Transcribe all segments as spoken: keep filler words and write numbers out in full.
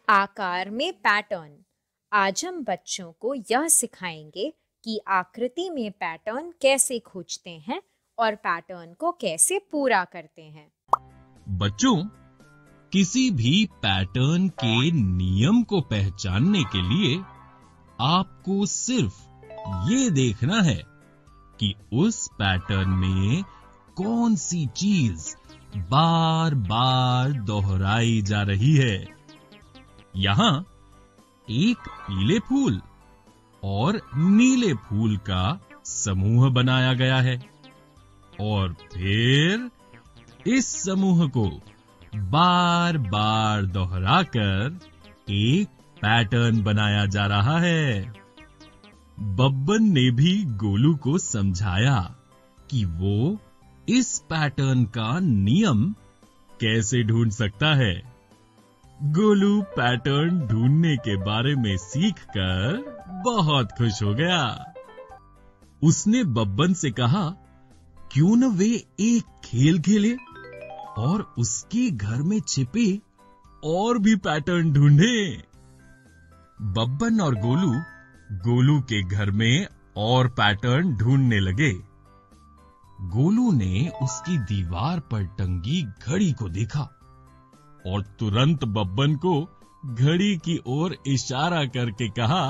आकार में पैटर्न। आज हम बच्चों को यह सिखाएंगे कि आकृति में पैटर्न कैसे खोजते हैं और पैटर्न को कैसे पूरा करते हैं। बच्चों, किसी भी पैटर्न के नियम को पहचानने के लिए आपको सिर्फ ये देखना है कि उस पैटर्न में कौन सी चीज बार बार दोहराई जा रही है। यहां एक पीले फूल और नीले फूल का समूह बनाया गया है और फिर इस समूह को बार बार दोहराकर एक पैटर्न बनाया जा रहा है। बब्बन ने भी गोलू को समझाया कि वो इस पैटर्न का नियम कैसे ढूंढ सकता है। गोलू पैटर्न ढूंढने के बारे में सीखकर बहुत खुश हो गया। उसने बब्बन से कहा, क्यों न वे एक खेल खेले और उसके घर में छिपे और भी पैटर्न ढूंढे। बब्बन और गोलू गोलू के घर में और पैटर्न ढूंढने लगे। गोलू ने उसकी दीवार पर टंगी घड़ी को देखा और तुरंत बब्बन को घड़ी की ओर इशारा करके कहा,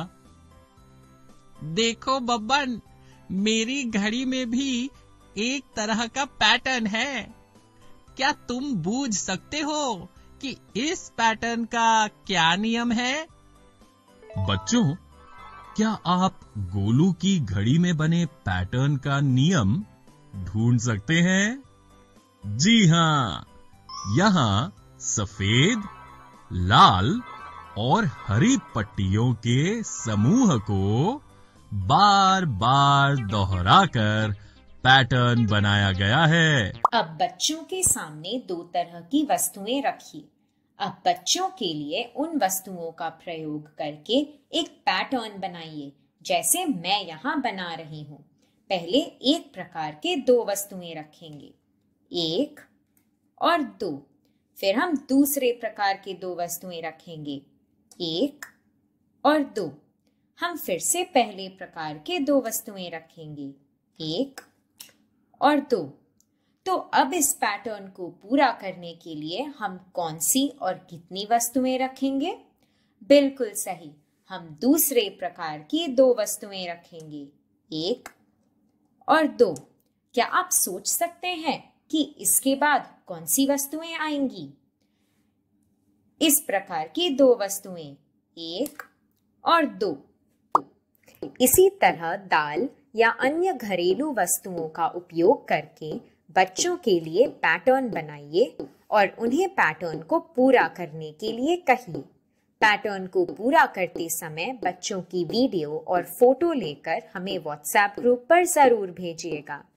देखो बब्बन, मेरी घड़ी में भी एक तरह का पैटर्न है। क्या तुम बूझ सकते हो कि इस पैटर्न का क्या नियम है? बच्चों, क्या आप गोलू की घड़ी में बने पैटर्न का नियम ढूंढ सकते हैं? जी हां, यहां सफेद, लाल और हरी पट्टियों के समूह को बार बार दोहराकर पैटर्न बनाया गया है। अब बच्चों के सामने दो तरह की वस्तुएं रखिए। अब बच्चों के लिए उन वस्तुओं का प्रयोग करके एक पैटर्न बनाइए, जैसे मैं यहाँ बना रही हूँ। पहले एक प्रकार के दो वस्तुएं रखेंगे, एक और दो। फिर हम दूसरे प्रकार के दो वस्तुएं रखेंगे, एक और दो। हम फिर से पहले प्रकार के दो वस्तुएं रखेंगे, एक और दो। तो अब इस पैटर्न को पूरा करने के लिए हम कौन सी और कितनी वस्तुएं रखेंगे? बिल्कुल सही, हम दूसरे प्रकार की दो वस्तुएं रखेंगे, एक और दो। क्या आप सोच सकते हैं कि इसके बाद कौन सी वस्तुएं आएंगी? इस प्रकार की दो वस्तुएं, एक और दो। इसी तरह दाल या अन्य घरेलू वस्तुओं का उपयोग करके बच्चों के लिए पैटर्न बनाइए और उन्हें पैटर्न को पूरा करने के लिए कहिए। पैटर्न को पूरा करते समय बच्चों की वीडियो और फोटो लेकर हमें व्हाट्सएप ग्रुप पर जरूर भेजिएगा।